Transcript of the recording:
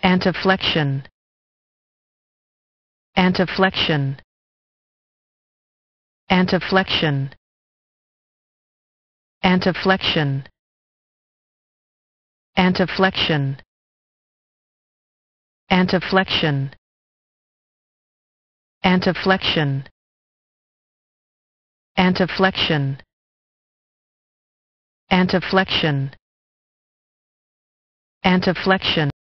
anteflexion, anteflexion, anteflexion, anteflexion, anteflexion, anteflexion, anteflexion, anteflexion, anteflexion, anteflexion.